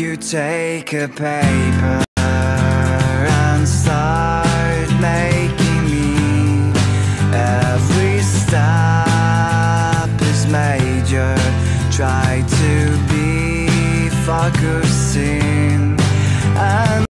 you take a paper and start making me. Every step is major. Try to be focusing and